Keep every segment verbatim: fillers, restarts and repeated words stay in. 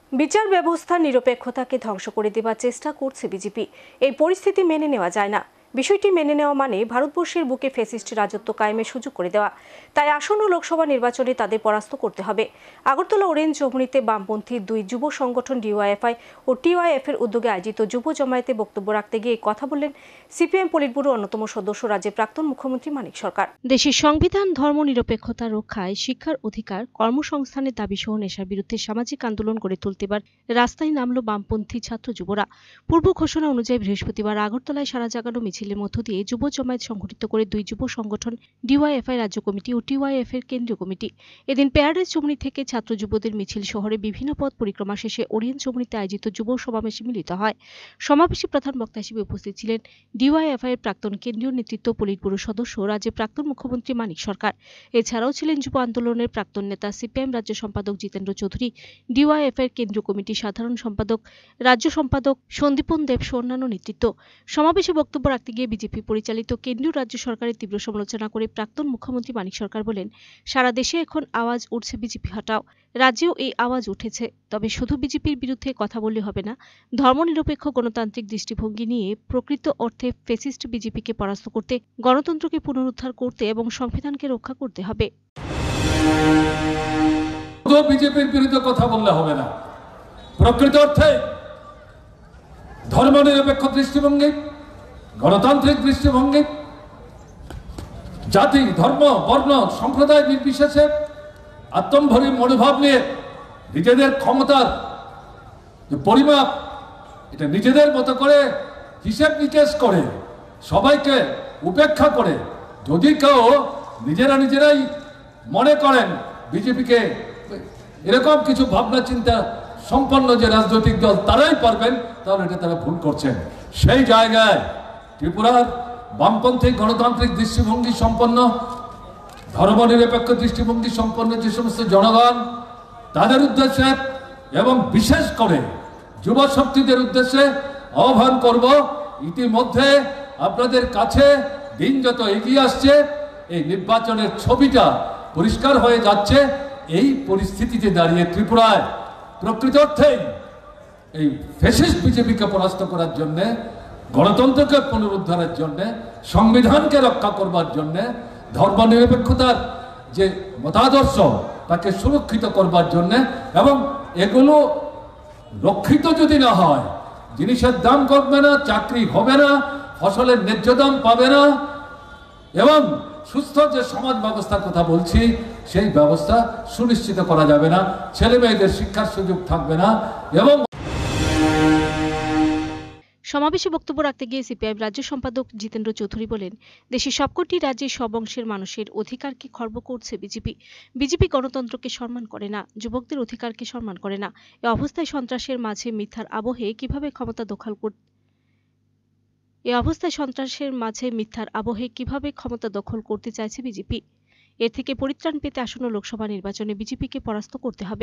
বিচার ব্যবস্থার নিরপেক্ষতাকে ধ্বংস করে দেবার চেষ্টা করছে বিজেপি। এই পরিস্থিতি মেনে নেওয়া যায় না। বিষয়টি মেনে নেওয়া মানে ভারতবর্ষের বুকে ফ্যাসিস্ট রাজত্ব কায়েমের সুযোগ করে দেওয়া। তাই আসন্ন লোকসভা নির্বাচনে তাদের পরাস্ত করতে হবে। আগরতলা অরেঞ্জ চৌমুহনীতে বামপন্থী দুই যুব সংগঠন ডিওয়াইএফআই ও টিওয়াইএফ এর উদ্যোগে আয়োজিত যুব জমায়েতে বক্তব্য রাখতে গিয়ে কথা বললেন সিপিএম পলিটব্যুরো অন্যতম সদস্য রাজ্যের প্রাক্তন মুখ্যমন্ত্রী মানিক সরকার। দেশের সংবিধান, ধর্ম নিরপেক্ষতা রক্ষায়, শিক্ষার অধিকার, কর্মসংস্থানের দাবি সহ নেশার বিরুদ্ধে সামাজিক আন্দোলন গড়ে তুলতে এবার রাস্তায় নামলো বামপন্থী ছাত্র যুবরা। পূর্ব ঘোষণা অনুযায়ী বৃহস্পতিবার আগরতলায় সারা জাগানো মিছিলের মধ্য দিয়ে যুব জমায়েত সংঘটিত করে দুই যুব সংগঠন ডিওয়াইএফআই রাজ্য কমিটি ও টিওয়াইএফ এর কেন্দ্রীয় কমিটি। এদিন প্যারাডাইজ চৌমুহনী থেকে ছাত্র যুবদের মিছিল শহরে বিভিন্ন পথ পরিক্রমা শেষে ওরিয়েন্ট চৌমুহনীতে আয়োজিত যুব সমাবেশে মিলিত হয়। সমাবেশে প্রধান বক্তা হিসেবে উপস্থিত ছিলেন ডিওয়াইএফআই এর প্রাক্তন কেন্দ্রীয় নেতৃত্ব, পলিটব্যুরো সদস্য, রাজ্যের প্রাক্তন মুখ্যমন্ত্রী মানিক সরকার। এছাড়াও ছিলেন যুব আন্দোলনের প্রাক্তন নেতা সিপিএম রাজ্য সম্পাদক জিতেন্দ্র চৌধুরী, ডিওয়াইএফআই এর কেন্দ্রীয় কমিটি সাধারণ সম্পাদক, রাজ্য সম্পাদক সন্দীপন দেব সহ অন্যান্য নেতৃত্ব। সমাবেশে বক্তব্য রাখতে গিয়ে বিজেপি পরিচালিত কেন্দ্রীয় রাজ্য সরকারের তীব্র সমালোচনা করে প্রাক্তন মুখ্যমন্ত্রী মানিক সরকার বলেন, সারা দেশে এখন আওয়াজ উঠছে বিজেপি হটাও। রাজ্যেও এই আওয়াজ উঠেছে, তবে শুধু বিজেপির বিরুদ্ধে কথা বললে হবে না। ধর্মনিরপেক্ষ গণতান্ত্রিক দৃষ্টিভঙ্গি নিয়ে প্রকৃত অর্থে ফ্যাসিস্ট বিজেপিকে পরাস্ত করতে, গণতন্ত্রকে পুনরুদ্ধার করতে এবং সংবিধানকে রক্ষা করতে হবে। বিজেপির বিরুদ্ধে কথা বললে হবে না। প্রকৃত অর্থে ধর্মনিরপেক্ষ দৃষ্টিভঙ্গি, গণতান্ত্রিক দৃষ্টিভঙ্গি, জাতি, ধর্ম, বর্ণ, সম্প্রদায় নির্বিশেষে আত্মম্ভরী মনোভাব নিয়ে নিজেদের ক্ষমতার যে পরিমাপ, এটা নিজেদের মতো করে হিসেব নিকেশ করে, সবাইকে উপেক্ষা করে যদি কেউ নিজেরা নিজেরাই মনে করেন বিজেপিকে এরকম কিছু ভাবনা চিন্তা সম্পন্ন যে রাজনৈতিক দল তারাই পারবেন, তাহলে এটা তারা ভুল করছেন। সেই জায়গায় ত্রিপুরার বামপন্থী গণতান্ত্রিক দৃষ্টিভঙ্গি সম্পন্ন, ধর্মনিরপেক্ষ দৃষ্টিভঙ্গি সম্পন্ন যে সমস্ত জনগণ, তাদের উদ্দেশ্যে এবং বিশেষ করে যুব শক্তিদের উদ্দেশ্যে আহ্বান করব, ইতিমধ্যে আপনাদের কাছে দিন যত এগিয়ে আসছে এই নির্বাচনের ছবিটা পরিষ্কার হয়ে যাচ্ছে। এই পরিস্থিতিতে দাঁড়িয়ে ত্রিপুরায় প্রকৃত অর্থেই এই ফ্যাসিস্ট বিজেপিকে পরাস্ত করার জন্যে, গণতন্ত্রকে পুনরুদ্ধারের জন্যে, সংবিধানকে রক্ষা করবার জন্যে, ধর্মনিরপেক্ষতার যে মতাদর্শ তাকে সুরক্ষিত করবার জন্যে, এবং এগুলো রক্ষিত যদি না হয় জিনিসের দাম কমবে না, চাকরি হবে না, ফসলের ন্যায্য দাম পাবে না, এবং সুস্থ যে সমাজ ব্যবস্থার কথা বলছি সেই ব্যবস্থা সুনিশ্চিত করা যাবে না, ছেলে মেয়েদের শিক্ষার সুযোগ থাকবে না। এবং সমাবেশে বক্তব্য রাখতে গিয়ে সিপিআইএম রাজ্য সম্পাদক জিতেন্দ্র চৌধুরী বলেন, দেশের সবকটি রাজ্যের সব অংশের মানুষের অধিকারকে খর্ব করছে বিজেপি। বিজেপি গণতন্ত্রকে সম্মান করে না, যুবকদের অধিকারকে সম্মান করে না। এ অবস্থায় সন্ত্রাসের মাঝে মিথ্যার আবহে কিভাবে ক্ষমতা দখল করতে এ অবস্থায় সন্ত্রাসের মাঝে মিথ্যার আবহে কিভাবে ক্ষমতা দখল করতে চাইছে বিজেপি। এর থেকে পরিত্রাণ পেতে আসন্ন লোকসভা নির্বাচনে বিজেপিকে পরাস্ত করতে হবে।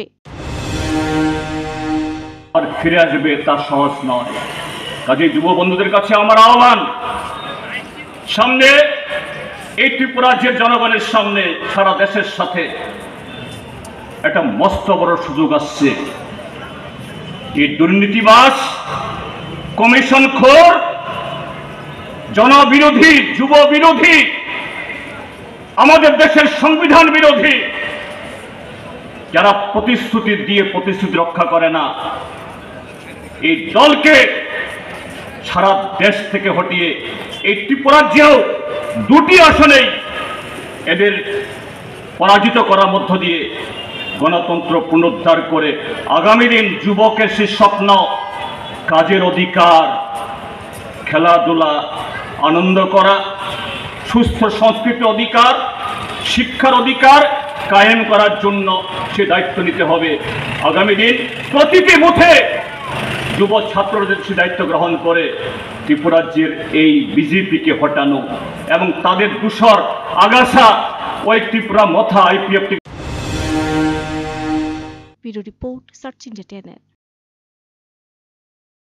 আর ফিরে আসবে তা সহজ নয়। কাজে যুব বন্ধুদের কাছে আমার আহ্বান, সামনে এই ত্রিপুরা রাজ্যের জনগণের সামনে সারা দেশের সাথে একটা মস্ত বড় সুযোগ আসছে। এই দুর্নীতিবাজ, কমিশনখোর, জনবিরোধী, যুব বিরোধী, আমাদের দেশের সংবিধান বিরোধী যারা প্রতিশ্রুতি দিয়ে প্রতিশ্রুতি রক্ষা করে না, এই দলকে সারা দেশ থেকে হটিয়ে এই ত্রিপুরাজ্যেও দুটি আসনেই এদের পরাজিত করার মধ্য দিয়ে গণতন্ত্র পুনরুদ্ধার করে আগামী দিন যুবকের সে স্বপ্ন, কাজের অধিকার, খেলাধুলা, আনন্দ করা, সুস্থ সংস্কৃতি অধিকার, শিক্ষার অধিকার কায়েম করার জন্য সে দায়িত্ব নিতে হবে। আগামী দিন প্রতিটি বুথে যুব ছাত্রদের সে দায়িত্ব গ্রহণ করে ত্রিপুরাজ্যের এই বিজেপিকে হটানো এবং তাদের দূষর আগাছা ওই Tripura Motha IPF. Bureau report, search India.